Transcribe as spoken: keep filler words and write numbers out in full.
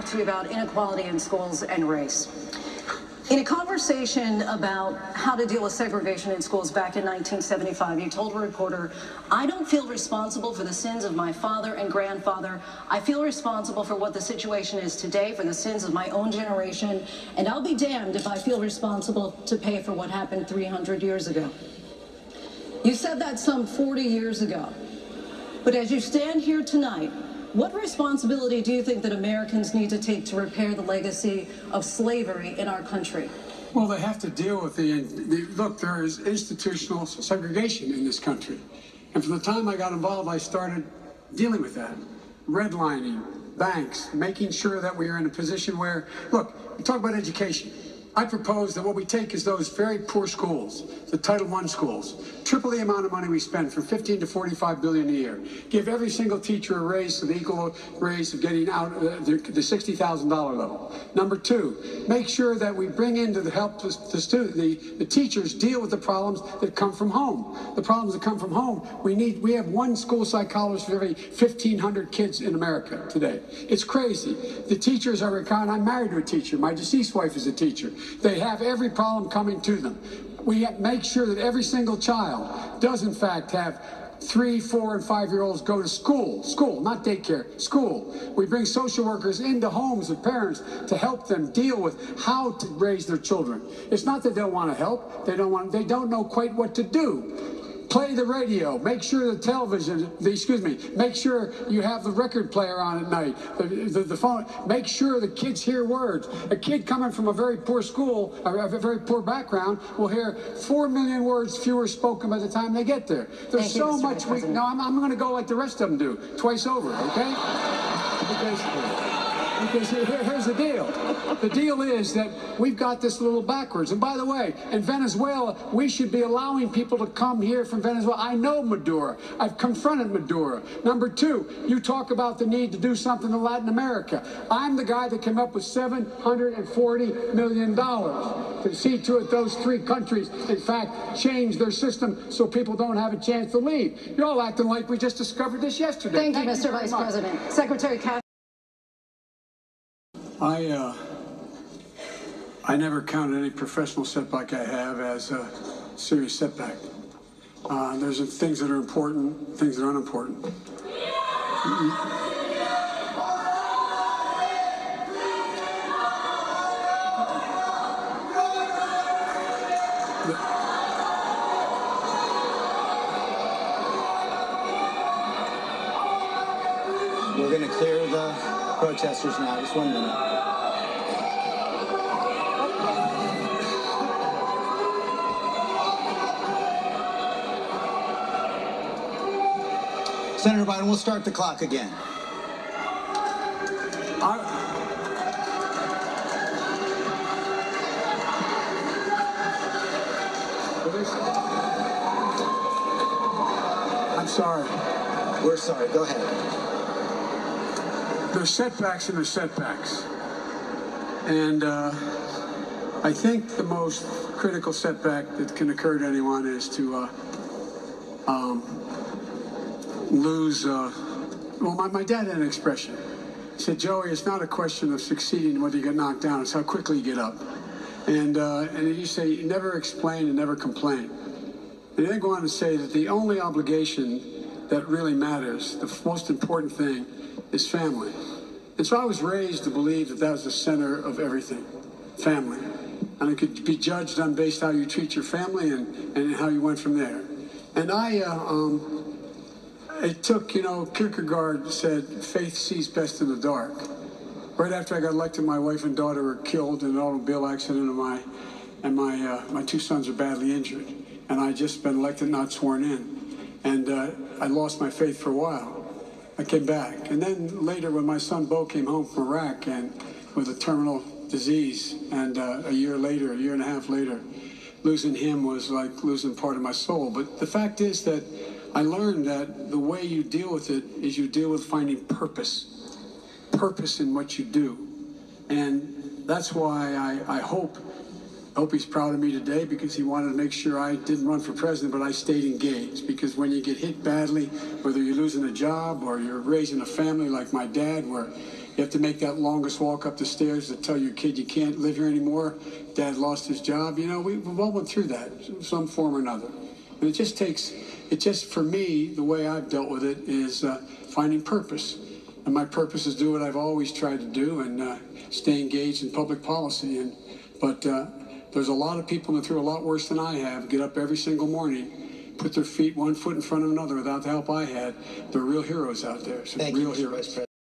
talk to you about inequality in schools and race. In a conversation about how to deal with segregation in schools back in nineteen seventy-five, you told a reporter, "I don't feel responsible for the sins of my father and grandfather. I feel responsible for what the situation is today, for the sins of my own generation, and I'll be damned if I feel responsible to pay for what happened three hundred years ago." You said that some forty years ago. But as you stand here tonight, what responsibility do you think that Americans need to take to repair the legacy of slavery in our country? Well, they have to deal with the, the look, there is institutional segregation in this country. And from the time I got involved, I started dealing with that. Redlining, banks, making sure that we are in a position where, look, we talk about education. I propose that what we take is those very poor schools, the Title one schools, triple the amount of money we spend, from fifteen to forty-five billion a year. Give every single teacher a raise to the equal raise of getting out uh, the, the sixty thousand dollar level. Number two, make sure that we bring in to help the, the, student, the, the teachers deal with the problems that come from home. The problems that come from home, we need, we have one school psychologist for every fifteen hundred kids in America today. It's crazy. The teachers are recounting, I'm married to a teacher. My deceased wife is a teacher. They have every problem coming to them. We have, make sure that every single child does in fact have three, four, and five-year-olds go to school, school, not daycare, school. We bring social workers into homes of parents to help them deal with how to raise their children. It's not that they don't want to help, they don't want, they don't know quite what to do. Play the radio, make sure the television, the, excuse me, make sure you have the record player on at night, the, the, the phone, make sure the kids hear words. A kid coming from a very poor school, a, a very poor background, will hear four million words fewer spoken by the time they get there. There's Thank so you, much we, no, I'm, I'm going to go like the rest of them do, twice over, okay? Because... Because here's the deal. The deal is that we've got this a little backwards. And by the way, in Venezuela, we should be allowing people to come here from Venezuela. I know Maduro. I've confronted Maduro. Number two, you talk about the need to do something in Latin America. I'm the guy that came up with seven hundred forty million dollars to see to it those three countries, in fact, change their system so people don't have a chance to leave. You're all acting like we just discovered this yesterday. Thank, Thank you, Mister Vice President. Secretary Cash. I, uh, I never counted any professional setback I have as a serious setback. Uh, there's things that are important, things that are unimportant. We're going to clear the protesters now. Just one minute. Senator Biden, we'll start the clock again. I, I'm sorry. We're sorry. Go ahead. There's setbacks and there's setbacks. And uh, I think the most critical setback that can occur to anyone is to uh, um, lose, uh, well, my, my dad had an expression. He said, Joey, it's not a question of succeeding whether you get knocked down, it's how quickly you get up. And, uh, and you say, never explain and never complain. And then go on to say that the only obligation that really matters, the most important thing, is family. And so I was raised to believe that that was the center of everything, family. And it could be judged on based how you treat your family and, and how you went from there. And I, uh, um, it took, you know, Kierkegaard said, faith sees best in the dark. Right after I got elected, my wife and daughter were killed in an automobile accident, and my, and my, uh, my two sons are badly injured. And I just been elected, not sworn in. And uh, I lost my faith for a while. I came back. And then later, when my son Bo came home from Iraq and with a terminal disease, and uh, a year later, a year and a half later, losing him was like losing part of my soul. But the fact is that I learned that the way you deal with it is you deal with finding purpose, purpose in what you do. And that's why I, I hope I hope he's proud of me today, because he wanted to make sure I didn't run for president, but I stayed engaged. Because when you get hit badly, whether you're losing a job or you're raising a family like my dad, where You have to make that longest walk up the stairs to tell your kid you can't live here anymore. Dad lost his job. You know, we, we've all went through that, some form or another. And it just takes, it just, for me, the way I've dealt with it is uh, finding purpose. And my purpose is do what I've always tried to do and uh, stay engaged in public policy. And But uh, there's a lot of people that through a lot worse than I have, get up every single morning, put their feet one foot in front of another without the help I had. They're real heroes out there. Some Thank real you, Mister heroes. Vice President.